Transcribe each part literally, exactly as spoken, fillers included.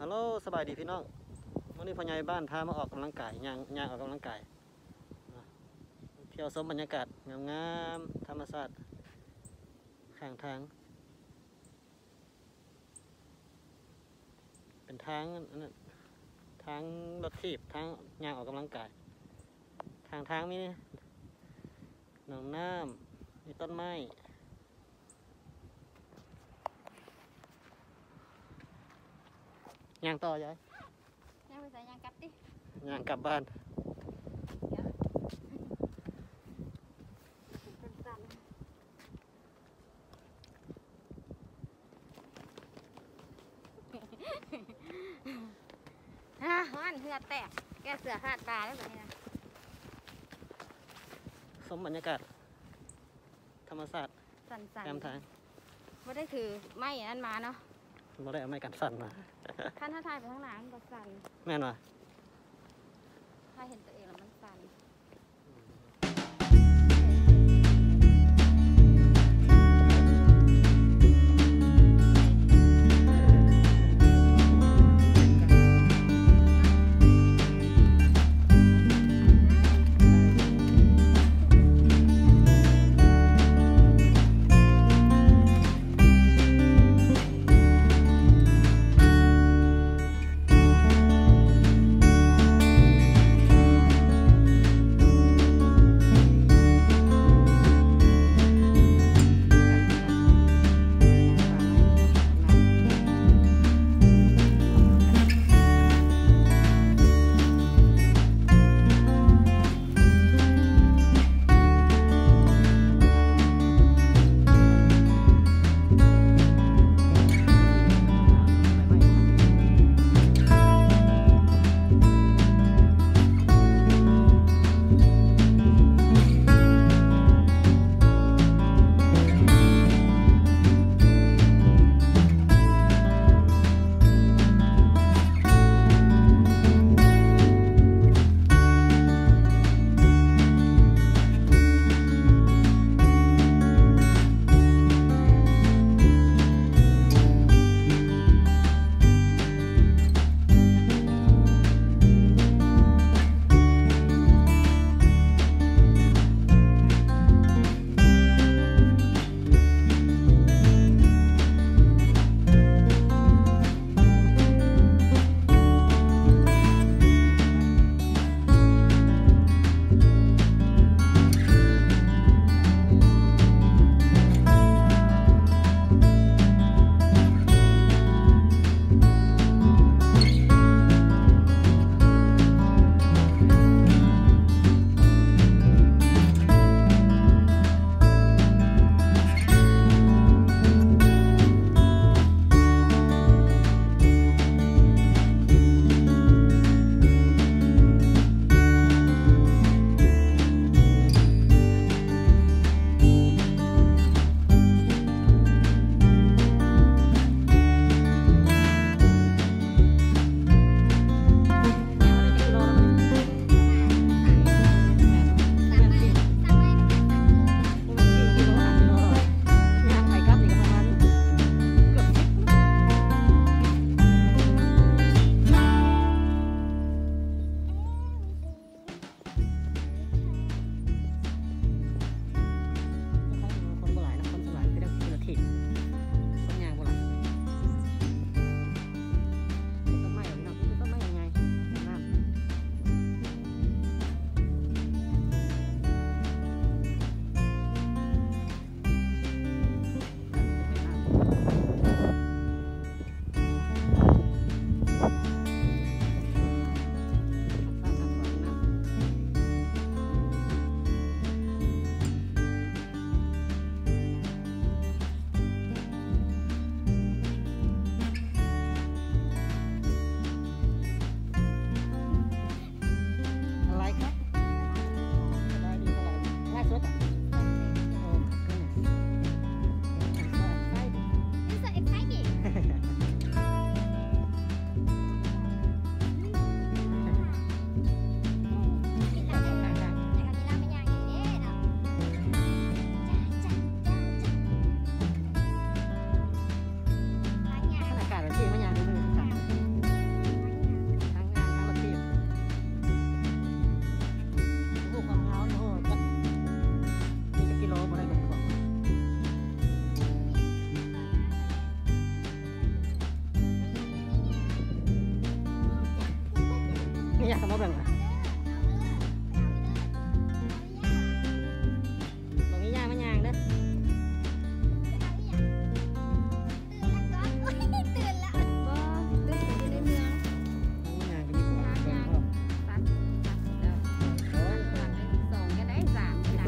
ฮัลโหลสบายดีพี่น้องวันนี้พ่อใหญ่บ้านพามาออกกำลังกายย่างย่างออกกำลังกายเที่ยวชมบรรยากาศงามๆธรรมชาติข้างทางเป็นทางนั้นทางรถถีบทางย่างออกกำลังกายทางทางมีหนองน้ำมีต้นไม้ย่างต่อยายย่างไปใส่ย่างกลับดิย่างกลับบ้านฮ่าฮ้อนเหือแตกแกเสือขาดตาแล้วแบบนี้นะชมบรรยากาศธรรมชาติสั่นสั่นแคมทางไม่ได้ถือไม้อันมาเนาะไม่ได้เอาไม้กันสั่นมาท่านถ้าถ่ายไปข้างหลังก็สั่นแม่นว่ะถ้าเห็นตัวเองแล้วมันสั่น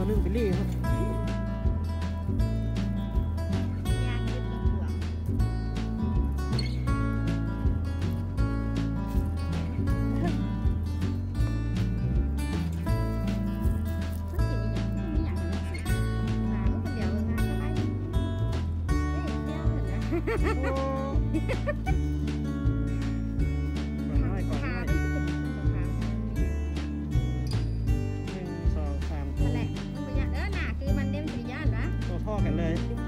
นึ่งไปรีครับยางยึดตัวหัวมันกินอีหยังมันมีหยังอยู่ในสิหาลูกคนเดียวงานสบายดีเอ้ยเดี๋ยวเถอะนะก่อนน้อยก่อนขาน้อยมันคือเป็นขาหนึ่งสองสามตันั่วนแหละมันบ่ยานเออหน้าคือมันเด้มันสิย่านวะตัวพ่อกันเลยเ